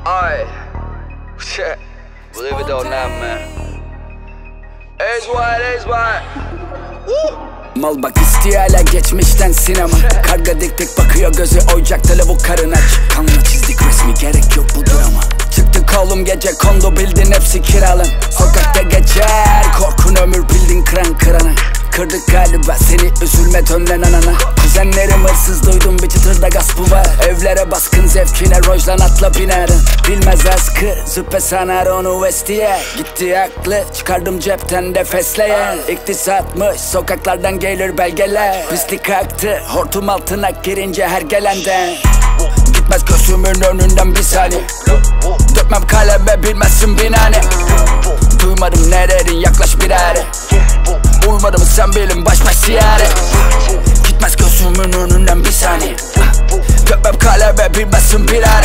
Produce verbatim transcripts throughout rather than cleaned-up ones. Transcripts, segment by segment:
Aye. Shit. Believe it or not, man. It's what, it's what. Mal bak istiyor hala geçmişten sinema. Karga dik dik bakıyor gözü oyacakta lavuk karın aç. Kanla çizdik resmi gerek yok bu drama. Çıktık oğlum gece kondo bildin hepsi kiralan. Sokakta geçer korkun ömür bildin kıran kırana. Kırdık galiba seni üzülme dönden anana. Kuzenlerim hırsız duydum bir çıtırda gaspı var. Evlere baskın zevkine rojlan atla binerim. Bilmez askı züppe sanar onu vestiye. Gitti aklı çıkardım cepten de fesleğen. İktisatmış sokaklardan gelir belgeler. Pislik aktı hortum altına girince her gelenden. Gitmez gözümün önünden bir saniye. Dökmem kaleme bilmezsin binane. Duymadım nererin yaklaş bir are. Uymadım sen bilin baş baş siyare. Gitmez gözümün önünden bir saniye. Dökmem kaleme bilmezsin bir are.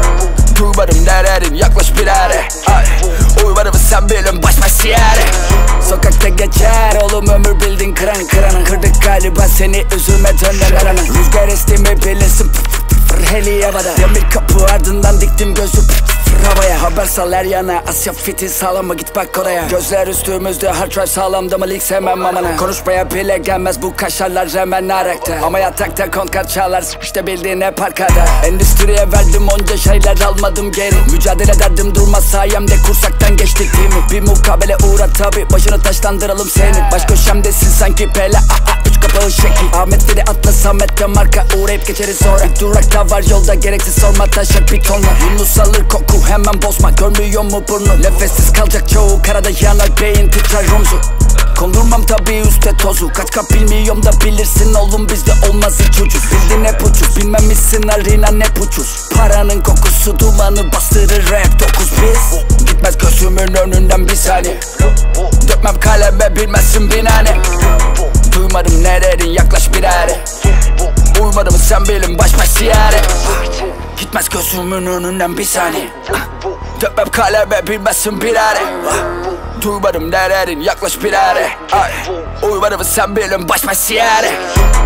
Duymadım nererin yaklaş bir are. Uymadım sen bilin baş baş siyare. Sokakta geçer oğlum ömür bildin kıran kırana. Kırdık galiba seni üzülme dönden arana. Rüzgar estimi bilirsin heli havada. Demir kapı ardından diktim gözü havaya. Haber sal her yana Asya fiti sağlam mı git bak oraya. Gözler üstümüzde hard drive sağlamda mı lig sevmem amana. Konuşmaya bile gelmez bu kaşarlar hemen narekte. Ama yatakta konkar çalar işte bildiğin hep arkada. Endüstriye verdim onca şeyler almadım geri. Mücadele ederdim durmaz sayemde kursaktan geçtik değil mi? Bir mukabele uğra tabi başını taşlandıralım senin. Baş köşemdesin sanki pele aa üç kapağı şekil. Ahmet dedi atla Samet'te marka uğrayıp geçeriz sonra. Bir durakta var yolda gereksiz sorma taşak bir tonla. Yunus alır koku hemen bozma görmüyor mu burnu? Nefessiz kalacak çoğu karada yanar beyin titrer omzu. Kondurmam tabi üstte tozu. Kaç kap bilmiyorum da bilirsin oğlum bizde olmaz hiç ucuz. Bildin hep ucuz bilmemişsin arena ne ucuz. Paranın kokusu dumanı bastırır rap dokuz biz. Gitmez gözümün önünden bir saniye. Dökmem kaleme bilmezsin binane. Duymadım nererin yaklaş bir are. Uymadım sen bilin baş baş siyare. Gitmez gözümün önünden bir saniye. Dökmem kaleme bilmezsin bir are. Duymadım nererin yaklaş bir are. Uymadım sen bilin baş baş siyare.